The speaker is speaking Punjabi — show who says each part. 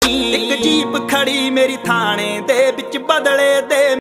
Speaker 1: ਇੱਕ ਜੀਪ ਖੜੀ ਮੇਰੀ ਥਾਣੇ ਦੇ ਵਿੱਚ ਬਦਲੇ ਦੇ